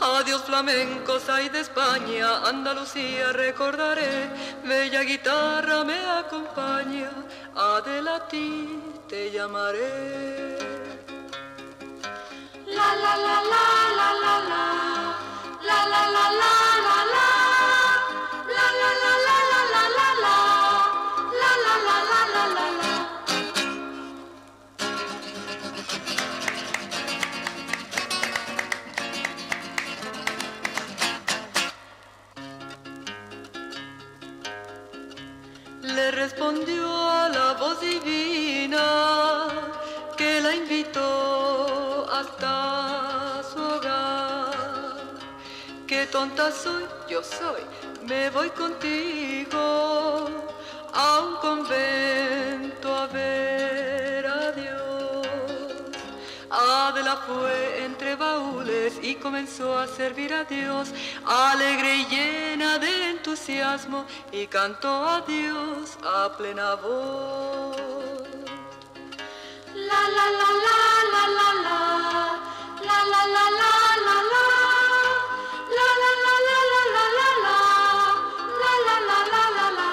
Adiós flamencos, ay de España, Andalucía recordaré, bella guitarra me acompaña, Adela a ti te llamaré. La la la la la la la, la la la la la la, la la la la la la la, la la la la la la la. Le respondió a la voz divina que la invitó hasta su hogar. Qué tonta soy, yo soy, me voy contigo a un convento a ver a Dios. Adela fue entre baúles y comenzó a servir a Dios, alegre y llena de entusiasmo, y cantó a Dios a plena voz. La la la la la la la, la la la la la la, la la la la la la la, la la la la la la.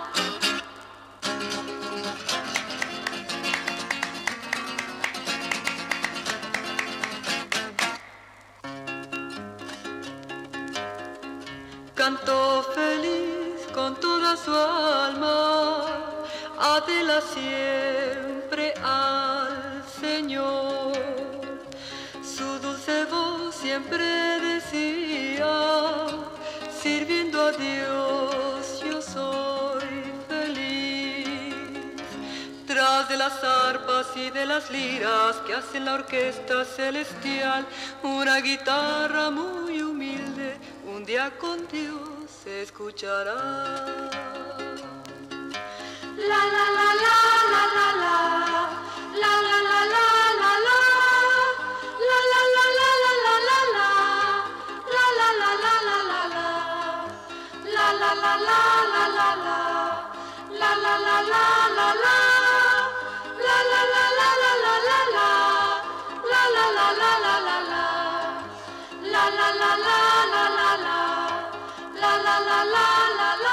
Cantó feliz con toda su alma, Adela siempre al Señor. Su dulce voz siempre decía, sirviendo a Dios yo soy feliz. Tras de las arpas y de las liras que hacen la orquesta celestial, una guitarra muy humilde un día con Dios se escuchará. La la la la la la la, la la la la la la, la la la la la la la, la la la la la la la, la la la la la la, la la la la la la, la la la la la la la, la la la la la la la, la la la la la la, la la la la la la, la la la la la la.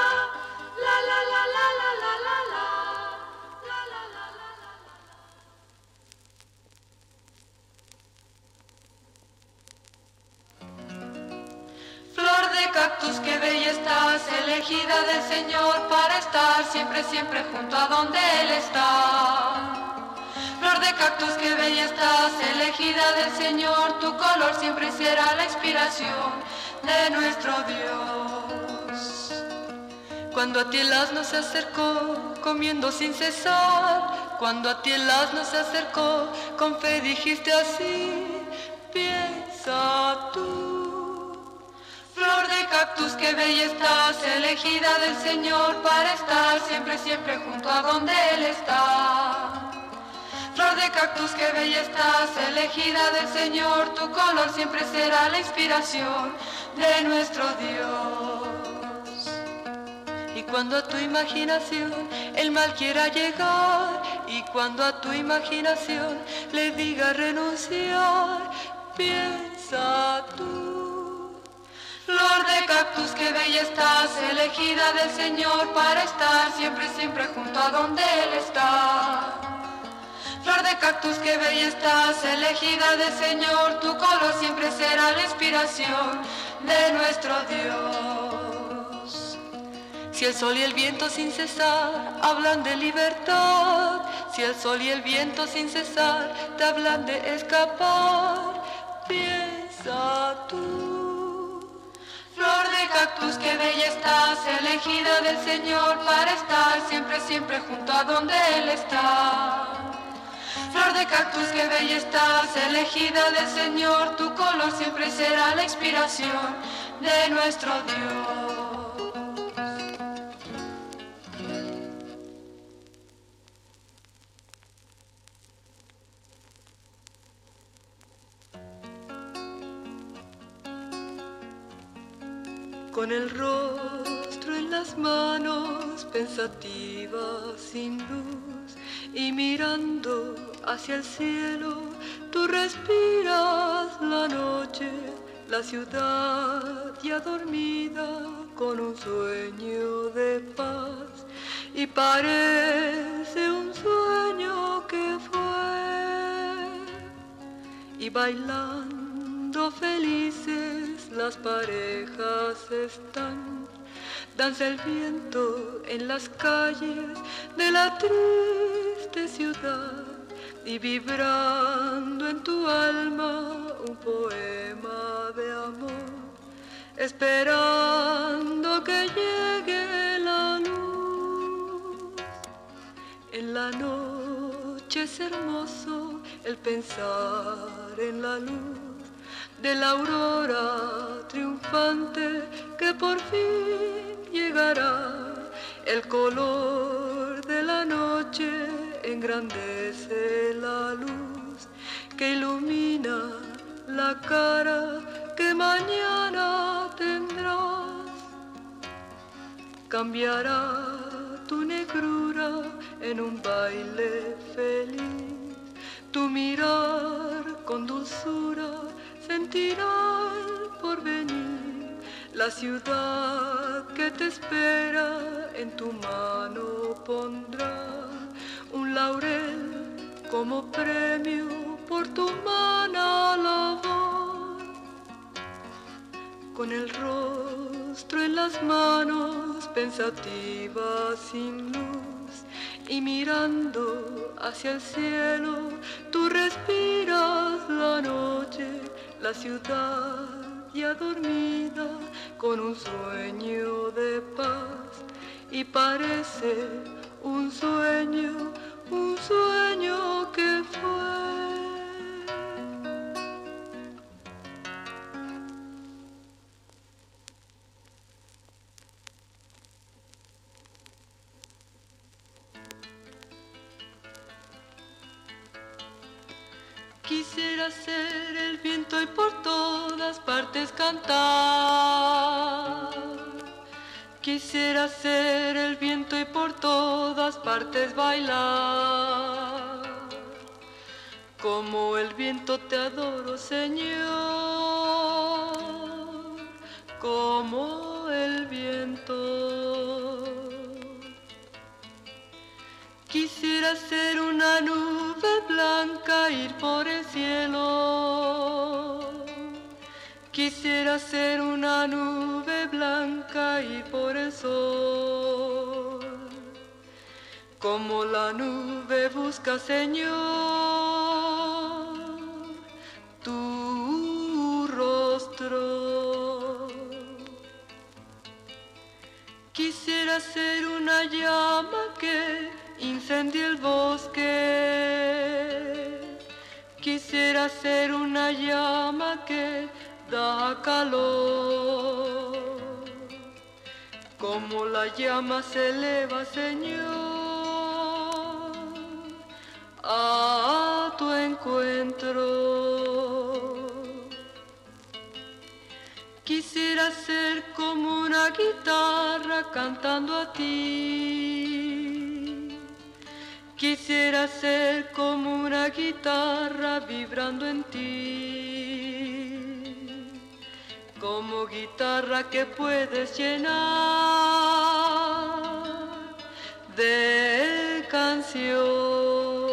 Flor de cactus, qué bella estás, elegida del Señor para estar siempre, siempre junto a donde Él está. Flor de cactus, qué bella estás, elegida del Señor, tu color siempre será la inspiración de nuestro Dios. Cuando a ti el asno se acercó, comiendo sin cesar, cuando a ti el asno se acercó, con fe dijiste así, piensa tú. Flor de cactus, qué bella estás, elegida del Señor para estar siempre, siempre junto a donde Él está. Flor de cactus, qué bella estás, elegida del Señor, tu color siempre será la inspiración de nuestro Dios. Y cuando a tu imaginación el mal quiera llegar, y cuando a tu imaginación le diga renunciar, piensa tú. Flor de cactus, qué bella estás, elegida del Señor para estar siempre, siempre junto a donde Él está. Flor de cactus, qué bella estás, elegida del Señor, tu color siempre será la inspiración de nuestro Dios. Si el sol y el viento sin cesar hablan de libertad, si el sol y el viento sin cesar te hablan de escapar, piensa tú. Flor de cactus, qué bella estás, elegida del Señor para estar siempre, siempre junto a donde Él está. Flor de cactus, qué bella estás, elegida del Señor, tu color siempre será la inspiración de nuestro Dios. Con el rostro en las manos, pensativa, sin luz, y mirando hacia el cielo, tú respiras la noche la ciudad ya dormida con un sueño de paz, y parece un sueño que fue, y bailando felices las parejas están, danza el viento en las calles de la triste ciudad, y vibrando en tu alma un poema de amor, esperando que llegue la luz. En la noche es hermoso el pensar en la luz de la aurora triunfante que por fin llegará. El color de la noche engrandece la luz que ilumina la cara que mañana tendrás. Cambiará tu negrura en un baile feliz, tu mirar con dulzura sentirá el porvenir, la ciudad que te espera en tu mano pondrá un laurel como premio por tu humana labor. Con el rostro en las manos, pensativa sin luz, y mirando hacia el cielo, tú respiras la noche, la ciudad ya dormida con un sueño de paz, y parece un sueño que fue. Quisiera ser el viento y por todas partes cantar. Quisiera ser el viento y por todas partes bailar. Como el viento te adoro, Señor, como el viento. Quisiera ser una nube blanca, ir por el cielo. Quisiera ser una nube blanca, ir por el sol. Como la nube busca, Señor, tu rostro. Quisiera ser una llama que incendie el bosque. Quisiera ser una llama que da calor. Como la llama se eleva, Señor, a tu encuentro. Quisiera ser como una guitarra cantando a ti. Quisiera ser como una guitarra vibrando en ti. Como guitarra que puedes llenar de canción.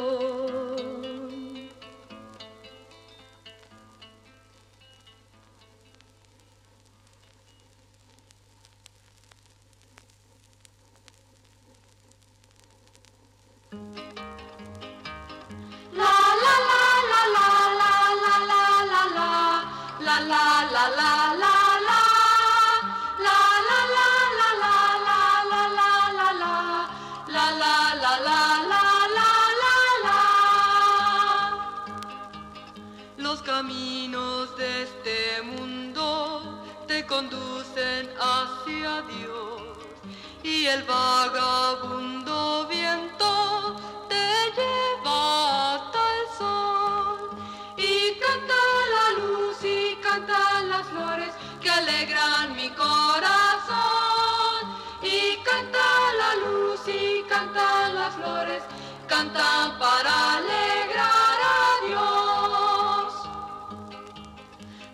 Los caminos de este mundo te conducen hacia Dios, y el vagabundo viento te lleva hasta el sol, y canta la luz y cantan las flores que alegran mi corazón, y canta la luz y cantan las flores, cantan para alegrar a Dios.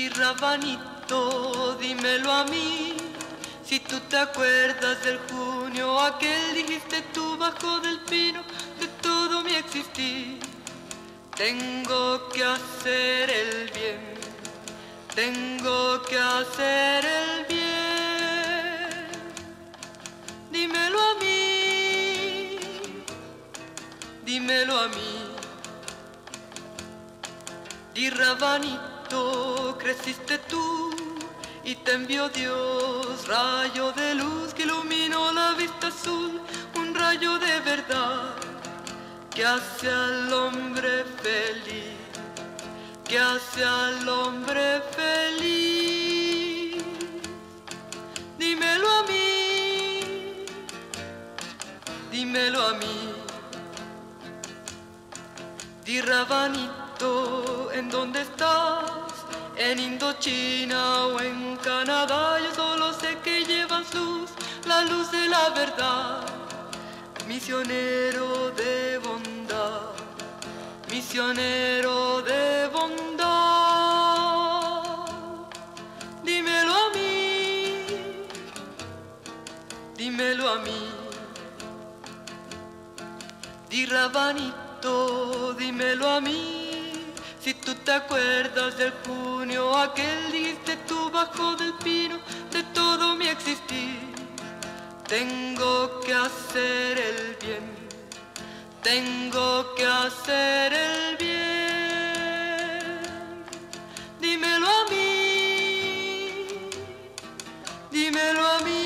Di rabanito, dímelo a mí, si tú te acuerdas del junio aquel, dijiste tú bajo del pino de todo mi existir. Tengo que hacer el bien, tengo que hacer el bien. Dímelo a mí, dímelo a mí. Di rabanito, creciste tú y te envió Dios rayo de luz que iluminó la vista azul, un rayo de verdad que hace al hombre feliz, que hace al hombre feliz. Dímelo a mí, dímelo a mí. Di rabanito, ¿en dónde estás? ¿En Indochina o en Canadá? Yo solo sé que llevas luz, la luz de la verdad. Misionero de bondad, misionero de bondad. Dímelo a mí, dímelo a mí. Di rabanito, dímelo a mí, si tú te acuerdas del junio aquel, dijiste tú bajo del pino de todo mi existir. Tengo que hacer el bien, tengo que hacer el bien. Dímelo a mí, dímelo a mí.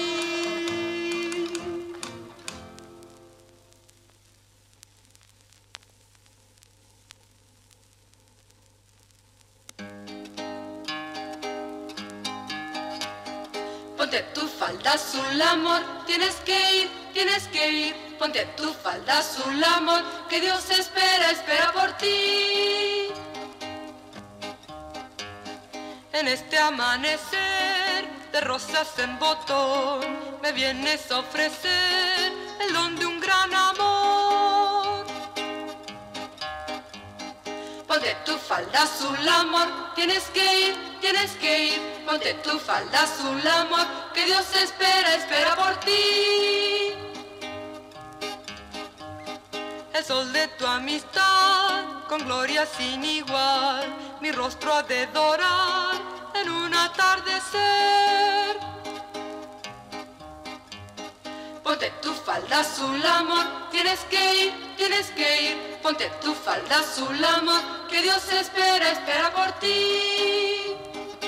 Ponte tu falda azul, amor, tienes que ir, ponte tu falda azul, amor, que Dios espera, espera por ti. En este amanecer de rosas en botón, me vienes a ofrecer el don de un gran amor. Ponte tu falda azul, amor, tienes que ir, ponte tu falda azul, amor, que Dios espera, espera por ti. El sol de tu amistad, con gloria sin igual, mi rostro ha de dorar en un atardecer. Ponte tu falda azul, amor, tienes que ir, ponte tu falda azul, amor, que Dios espera, espera por ti.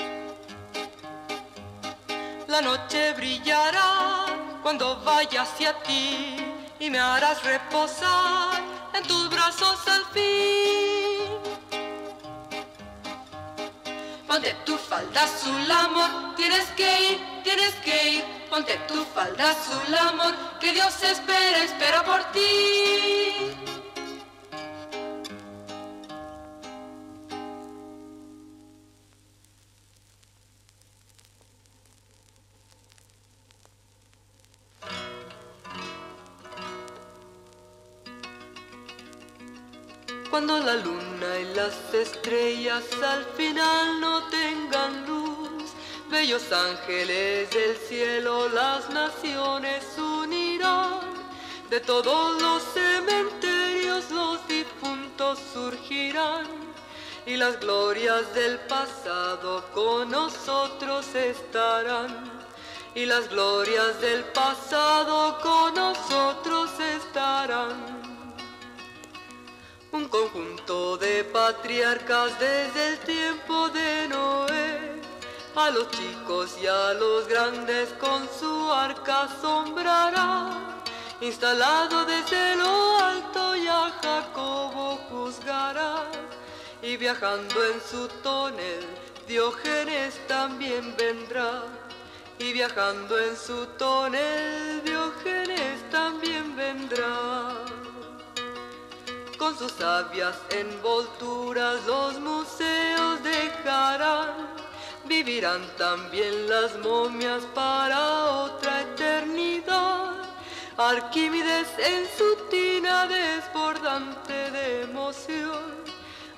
La noche brillará cuando vaya hacia ti y me harás reposar en tus brazos al fin. Ponte tu falda azul, amor, tienes que ir, ponte tu falda azul, amor, que Dios espera, espera por ti. Cuando la luna y las estrellas al final no tengan luz, bellos ángeles del cielo las naciones unirán. De todos los cementerios los difuntos surgirán, y las glorias del pasado con nosotros estarán. Y las glorias del pasado con nosotros estarán. Un conjunto de patriarcas desde el tiempo de Noé, a los chicos y a los grandes con su arca asombrará. Instalado desde lo alto ya Jacobo juzgará, y viajando en su tonel Diógenes también vendrá. Y viajando en su tonel Diógenes también vendrá. Con sus sabias envolturas los museos dejarán, vivirán también las momias para otra eternidad. Arquímedes en su tina desbordante de emoción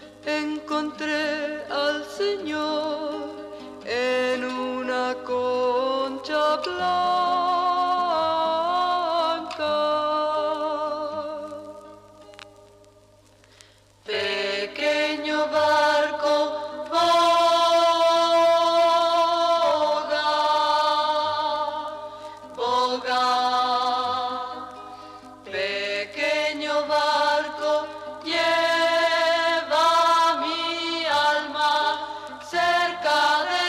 encontré al Señor en una concha blanca. Pequeño barco, boga, boga. Pequeño barco, lleva mi alma cerca de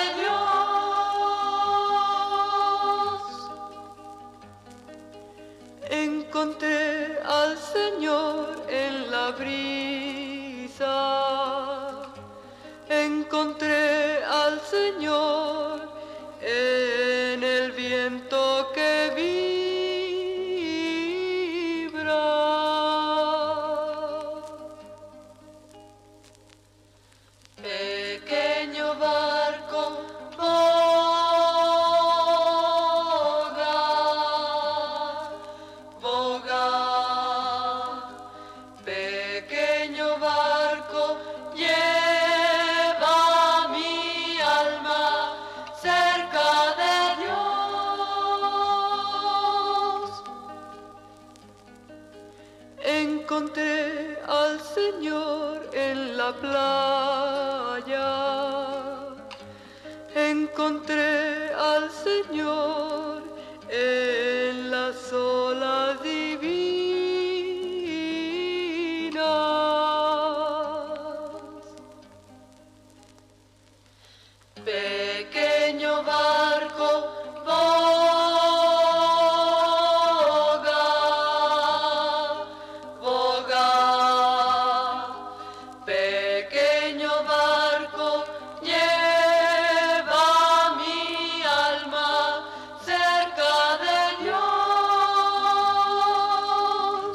Dios. Encontré al Señor en la brisa, encontré al Señor en el viento que vibra. Pequeño barco, boga, boga. Pequeño barco, lleva mi alma cerca de Dios. Encontré al Señor en la playa, encontré al Señor en las olas divinas. Pequeño barco, boga, boga. Pequeño barco, lleva mi alma cerca de Dios.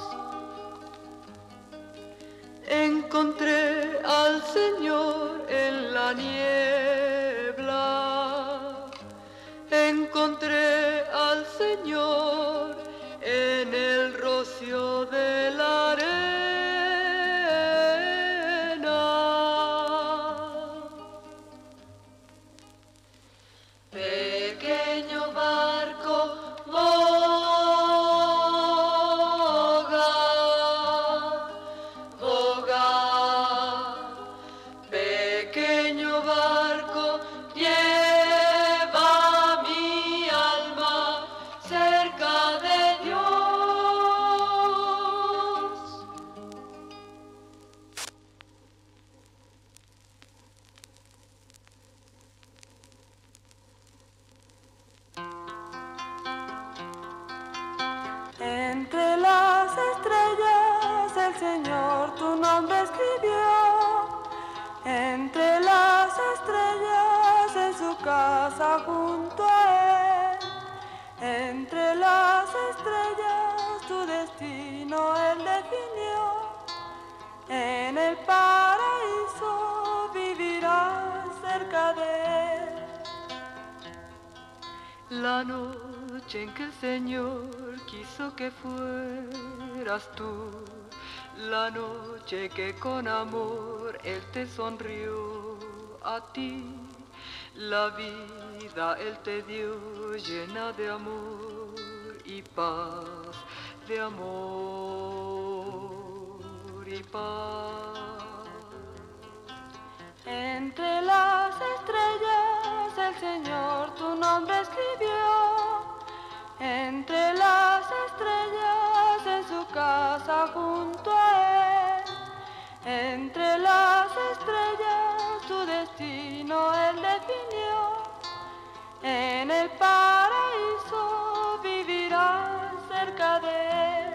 Encontré al Señor en la niebla, encontré al Señor en el rocío de la arena. Pequeño barco, boga, boga. Pequeño barco, lleva mi alma cerca de Dios. Entre las estrellas el Señor tu nombre escribió. Entre las estrellas en su casa junto a Él. Entre las estrellas tu destino Él definió. En el paraíso vivirás cerca de Él. La noche en que el Señor quiso que fueras tú, la noche que con amor Él te sonrió a ti, la vida Él te dio llena de amor y paz, de amor y paz. Entre las estrellas el Señor tu nombre escribió. Entre las estrellas en su casa junto a Él. Entre las estrellas tu destino Él definió. En el paraíso vivirás cerca de Él.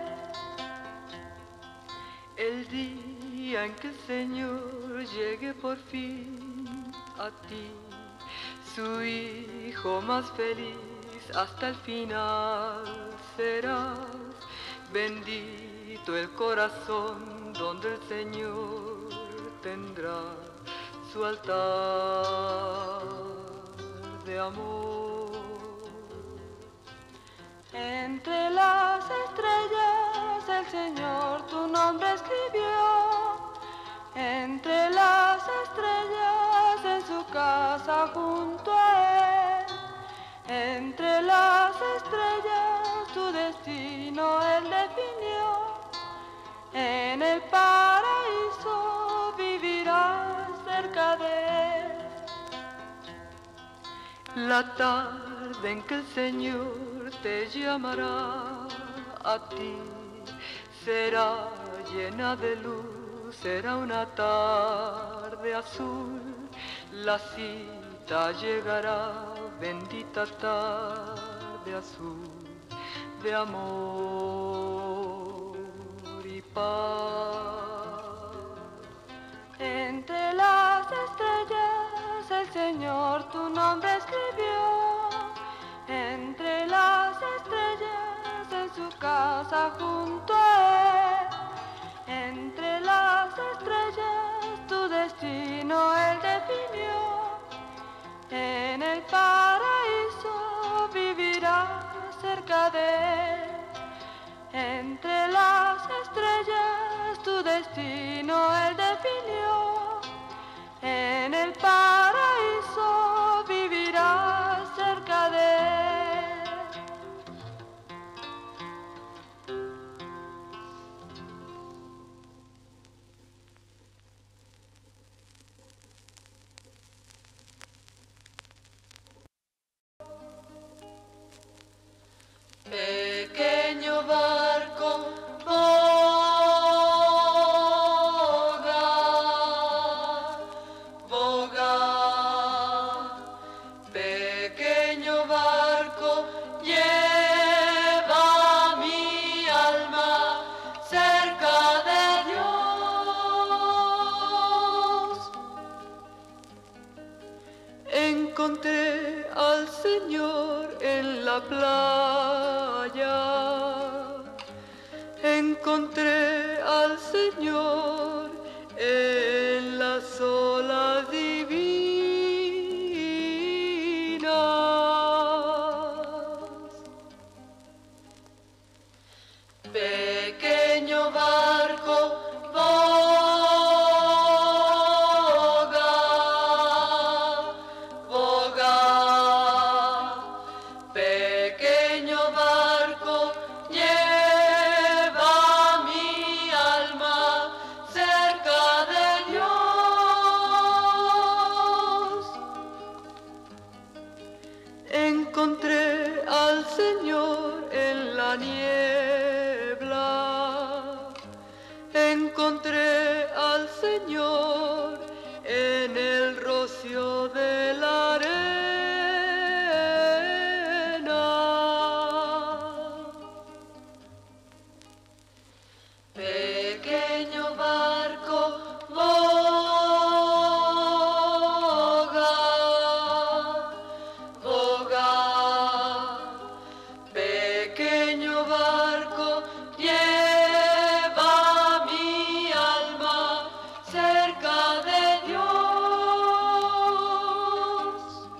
El día en que el Señor llegue por fin a ti, su hijo más feliz hasta el final serás. Bendito el corazón donde el Señor tendrá su altar de amor. Entre las estrellas el Señor tu nombre escribió. entre las estrellas en su casa junto a él. Entre las estrellas tu destino él definió. En el paraíso vivirás cerca de él. La tarde en que el Señor te llamará a ti será llena de luz, será una tarde azul. La cita llegará, bendita tarde azul de amor y paz. Entre las estrellas el Señor tu nombre escribió. Entre las estrellas en su casa junto a él. Entre las estrellas tu destino él definió. En el paraíso vivirás cerca de él. Entre las estrellas tu destino él definió. En el paraíso vivirás cerca de él. Pequeño barco, boga, boga. Pequeño barco, lleva mi alma cerca de Dios. Encontré al Señor en la playa, encontré al Señor en las olas divinas. Pequeño barco, boga, boga. Pequeño barco, lleva mi alma cerca de Dios. Encontré al Señor en la niebla, encontré al Señor en el rocío de la arena. Pequeño barco, boga, boga. Pequeño barco, lleva mi alma cerca de Dios.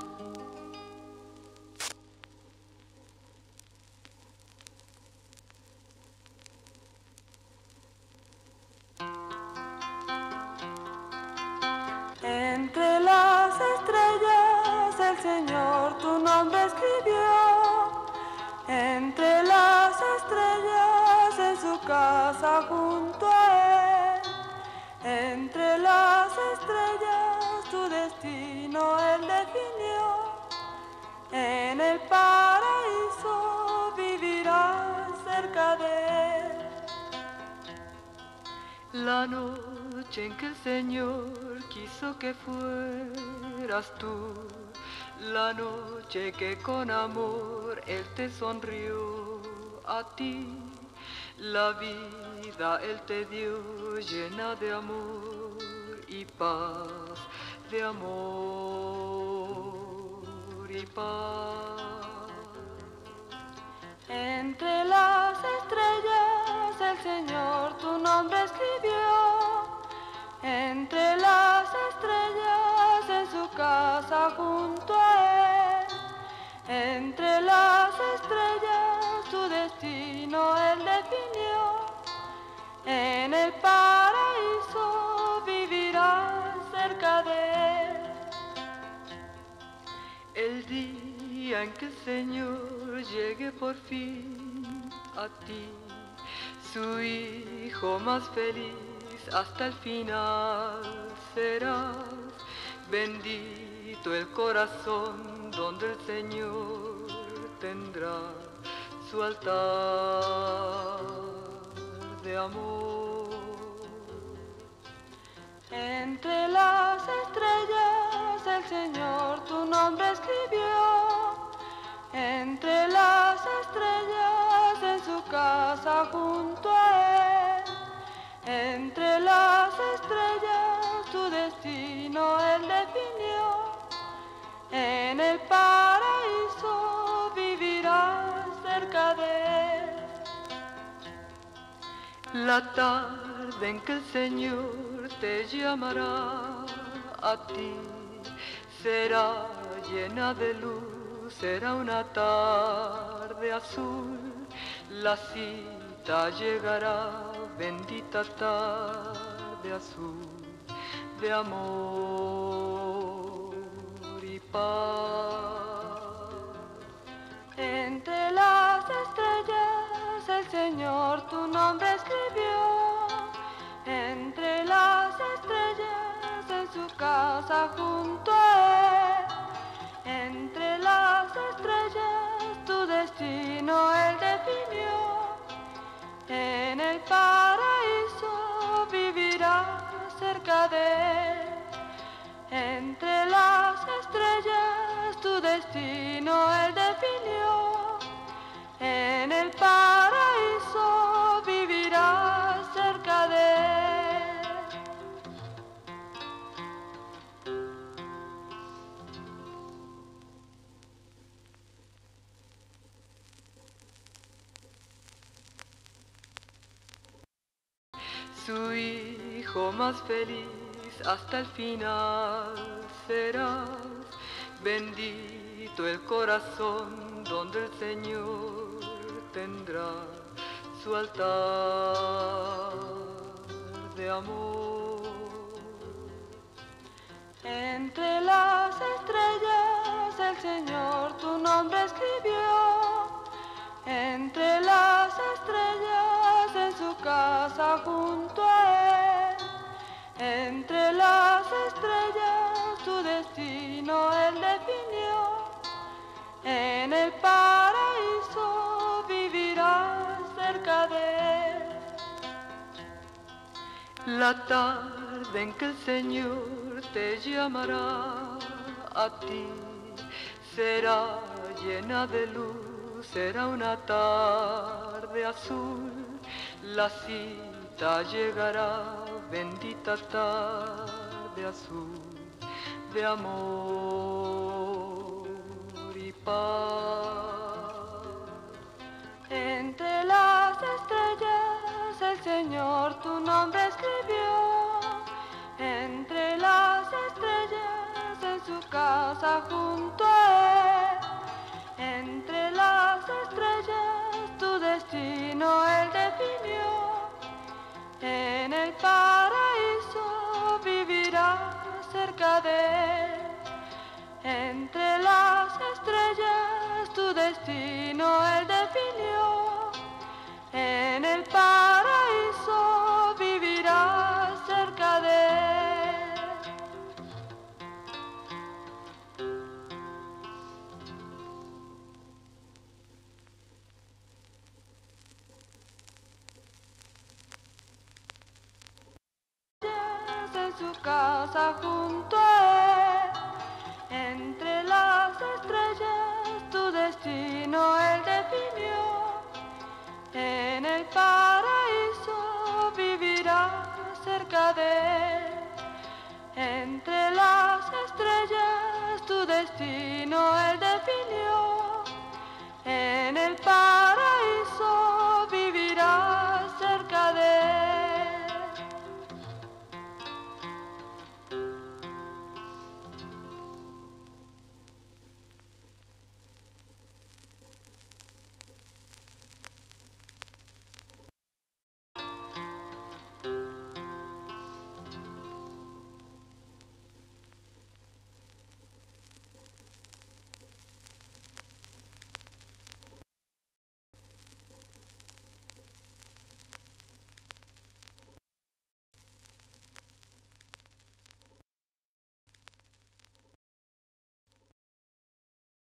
Entre las estrellas el Señor tu nombre escribió. Entre las estrellas en su casa junto a él. Entre las estrellas tu destino él definió. En el paraíso vivirás cerca de él. La noche en que el Señor quiso que fueras tú, la noche que con amor Él te sonrió a ti, la vida Él te dio llena de amor y paz, de amor y paz. Entre las estrellas el Señor tu nombre escribió. Entre las estrellas en su casa junto a él. Entre las estrellas tu destino él definió. En el paraíso vivirás El día en que el Señor llegue por fin a ti, su hijo más feliz hasta el final serás. Bendito el corazón donde el Señor tendrá su altar de amor. Entre las estrellas el Señor tu nombre escribió, entre las estrellas en su casa junto a él, entre las estrellas tu destino él definió, en el paraíso vivirás cerca de él. La tarde en que el Señor te llamará a ti será llena de luz, será una tarde azul. La cita llegará, bendita tarde azul de amor y paz. Entre las estrellas el Señor tu nombre escribió, entre las estrellas en su casa junto a él, entre las estrellas tu destino él definió, en el paraíso vivirás cerca de él, entre las estrellas tu destino él definió, en el paraíso vivirás cerca de él. Su hijo más feliz hasta el final serás. Bendito el corazón donde el Señor tendrá su altar de amor. Entre las estrellas el Señor tu nombre escribió, entre las estrellas en su casa junto a él, entre las estrellas tu destino él definió, en el paraíso vivirás cerca de él. La tarde en que el Señor te llamará a ti será llena de luz, será una tarde azul. La cita llegará, bendita tarde azul de amor y paz. Entre las estrellas el Señor tu nombre escribió, entre las estrellas en su casa junto a él, entre las estrellas tu destino él definió, en el paraíso vivirás cerca de él, entre las estrellas tu destino él definió, en el paraíso vivirás cerca de él. En su casa junto a él, entre las estrellas tu destino él definió, en el paraíso vivirás cerca de él, entre las estrellas tu destino él definió,